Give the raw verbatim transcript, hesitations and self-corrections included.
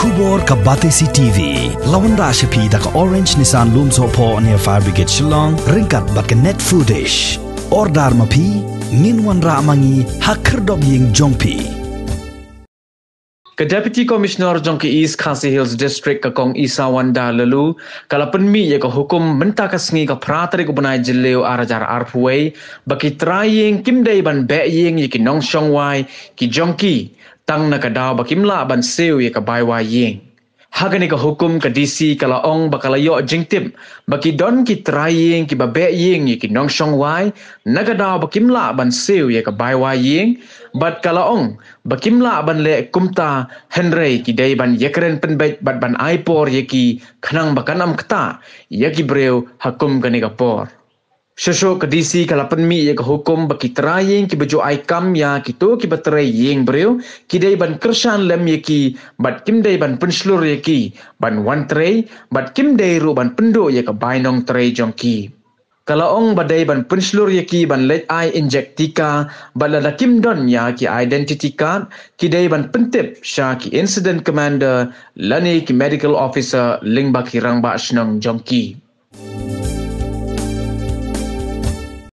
Tubor ka Batesi T V. Lawan ra siya da ka Orange Nissan Lumso po near Fire Brigade Shillong. Ringkat bat ka net foodish. Ordar mapi. Minwan ra mangi hakerdob ying jongpi. Ke Deputy Commissioner Jongki East Khasi Hills District ke Kong Isa Wanda lalu kala penmi ya ke hukum benta ka sngi ka pratari ko banai jileu arajar arpuai baki trying kimdai ban being yiki nong shongwai ki Jongki tang na ka daw bakimla ban Siew ya ka baiwa Ïing. Hagani ka hukum ka D C kala ong bakala yo jingtip baki don ki trying ki ba being yiki nong shongwai naga daw bakimla ban Siew ya ka baiwa Ïing. Bat kala ong bakimla ban le kumta Henry ki day ban yekren penbait bat ban aipor yeki khanang bakanam kta yaki breu hakum gani kapor. Shosho ke D C kala penmi ya ke hukum baki trying ki baju aikam ya kitu ki batrai Ïing breu ki day ban kershan lem yeki bat kim day ban penslur yeki ban wan tray bat kim day ru ban pendo ya ke bainong tray Jongki. Kalau ong badai ban penslur yaki ban let I inject tika balada kim don ya ki identity card ki day ban pentip sya ki incident commander lani ki medical officer ling baki rang ba shnong Jongki.